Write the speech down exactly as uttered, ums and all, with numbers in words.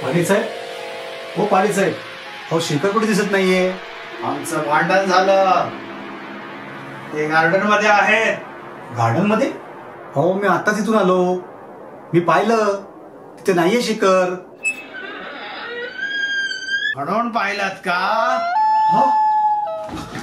पाटील साहेब, हो पाटील साहेब, अहो शेखर कुठे दिसत नाहीये. आमचं भांडण झालं, ते गार्डन मध्ये आहेत. गार्डन मध्ये? हो मी आत्ताच इथून आलो, मी पाहिलं तिथे नाहीये शेखर. म्हणून पाहिलात का? हा